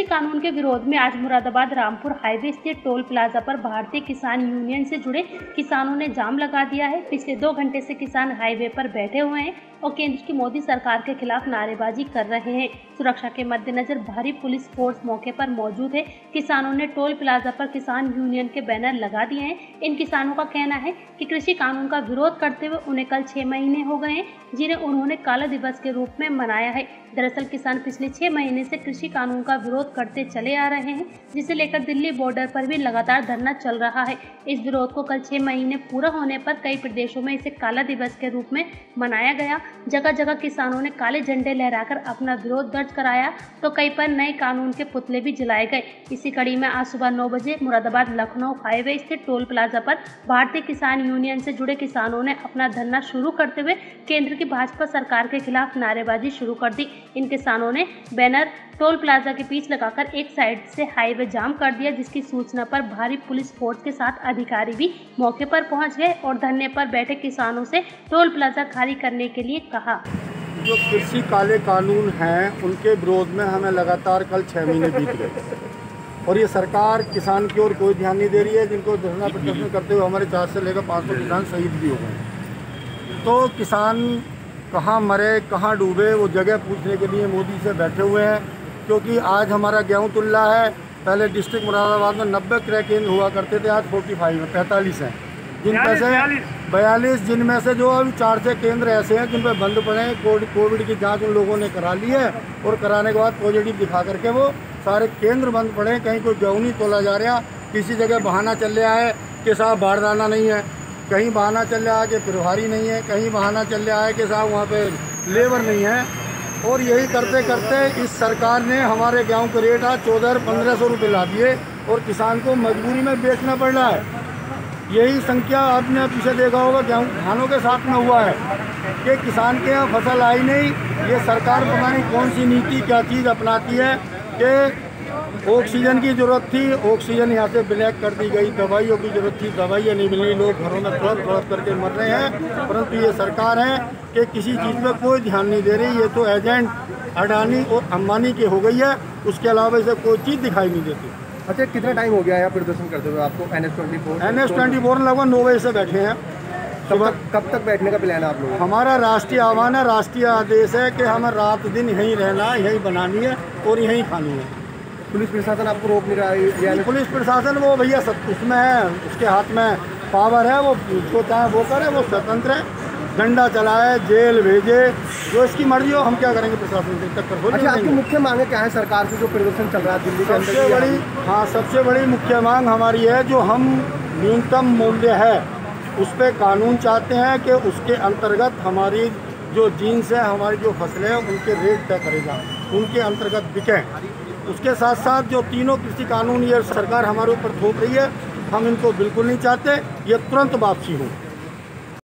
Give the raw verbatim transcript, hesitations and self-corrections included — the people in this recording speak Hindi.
कानून के विरोध में आज मुरादाबाद रामपुर हाईवे स्थित टोल प्लाजा पर भारतीय किसान यूनियन से जुड़े किसानों ने जाम लगा दिया है। पिछले दो घंटे से किसान हाईवे पर बैठे हुए हैं और केंद्र की मोदी सरकार के खिलाफ नारेबाजी कर रहे हैं। सुरक्षा के मद्देनजर भारी पुलिस फोर्स मौके पर मौजूद है। किसानों ने टोल प्लाजा पर किसान यूनियन के बैनर लगा दिए हैं। इन किसानों का कहना है कि कृषि कानून का विरोध करते हुए उन्हें कल छह महीने हो गए हैं, जिन्हें उन्होंने काला दिवस के रूप में मनाया है। दरअसल किसान पिछले छह महीने से कृषि कानून का विरोध करते चले आ रहे हैं, जिसे लेकर दिल्ली बॉर्डर पर भी लगातार धरना चल रहा है। इस विरोध को कल छह महीने पूरा होने पर कई प्रदेशों में इसे काला दिवस के रूप में मनाया गया। जगह जगह किसानों ने काले झंडे लहराकर अपना विरोध दर्ज कराया, तो कई पर नए कानून के पुतले भी जलाए गए। इसी कड़ी में आज सुबह नौ बजे मुरादाबाद लखनऊ हाईवे स्थित टोल प्लाजा पर भारतीय किसान यूनियन से जुड़े किसानों ने अपना धरना शुरू करते हुए केंद्र की भाजपा सरकार के खिलाफ नारेबाजी शुरू कर दी। इन किसानों ने बैनर टोल प्लाजा के बीच लगाकर एक साइड से हाईवे जाम कर दिया, जिसकी सूचना पर भारी पुलिस फोर्स के साथ अधिकारी भी मौके पर पहुंच गए और धरने पर बैठे किसानों से टोल प्लाजा खाली करने के लिए कहा। जो कृषि काले कानून हैं उनके विरोध में हमें लगातार कल छः महीने बीत गए और ये सरकार किसान की ओर कोई ध्यान नहीं दे रही है, जिनको धरना प्रदर्शन करते हुए हमारे चार से लेकर पाँच सौ किसान शहीद भी हो गए। तो किसान कहाँ मरे कहाँ डूबे वो जगह पूछने के लिए मोदी से बैठे हुए हैं, क्योंकि आज हमारा गेहूँ तुल्ला है। पहले डिस्ट्रिक्ट मुरादाबाद में नब्बे क्रय केंद्र हुआ करते थे, आज फोर्टी फाइव में पैंतालीस हैं, जिनमें से बयालीस जिनमें से जो अभी चार छः केंद्र ऐसे हैं जिन पर बंद पड़े हैं। कोविड की जांच उन लोगों ने करा ली है और कराने के बाद पॉजिटिव दिखा करके वो सारे केंद्र बंद पड़े हैं। कहीं कोई गेहूँ नहीं तोला जा रहा, किसी जगह बहाना चल रहा है कि साहब बारदाना नहीं है, कहीं बहाना चल रहा है कि प्रभारी नहीं है, कहीं बहाना चल रहा है कि साहब वहाँ पे लेबर नहीं है। और यही करते करते इस सरकार ने हमारे गेहूँ के रेट आज चौदह पंद्रह सौ रुपये ला दिए और किसान को मजबूरी में बेचना पड़ रहा है। यही संख्या आपने पीछे देखा होगा गेहूँ धानों के साथ में हुआ है कि किसान के यहाँ फसल आई नहीं। ये सरकार पता नहीं कौन सी नीति क्या चीज़ अपनाती है कि ऑक्सीजन की ज़रूरत थी, ऑक्सीजन यहाँ से ब्लैक कर दी गई, दवाइयों की ज़रूरत थी, दवाइयाँ नहीं मिल रही, लोग घरों में तड़प तड़प करके मर रहे हैं। परंतु ये सरकार है कि किसी चीज़ पे कोई ध्यान नहीं दे रही। ये तो एजेंट अडानी और अंबानी की हो गई है, उसके अलावा इसे कोई चीज़ दिखाई नहीं देती। अच्छा, कितना टाइम हो गया है प्रदर्शन करते हुए आपको? N S twenty four N S twenty four लगभग नौ बजे से बैठे हैं। कब तक कब तक बैठने का प्लान है आप लोगों? हमारा राष्ट्रीय आह्वान है, राष्ट्रीय आदेश है कि हमें रात दिन यहीं रहना, यहीं बनानी है और यहीं खानी है। पुलिस प्रशासन आपको रोक नहीं रहा है? पुलिस प्रशासन वो भैया सब उसमें है, उसके हाथ में पावर है, वो जो चाहे वो करे, वो स्वतंत्र है, डंडा चलाए, जेल भेजे, जो इसकी मर्जी हो। हम क्या करेंगे प्रशासन से टक्कर? अच्छा, आपकी मुख्य मांग क्या है सरकार से जो प्रदर्शन चल रहा है दिल्ली के अंदर? सबसे बड़ी हाँ सबसे बड़ी मुख्य मांग हमारी है, जो हम न्यूनतम मूल्य है उस पर कानून चाहते हैं कि उसके अंतर्गत हमारी जो जीन्स है, हमारी जो फसलें हैं उनके रेट तय करेगा, उनके अंतर्गत बिकें। उसके साथ साथ जो तीनों कृषि कानून ये सरकार हमारे ऊपर थोप रही है, हम इनको बिल्कुल नहीं चाहते, ये तुरंत वापसी हो।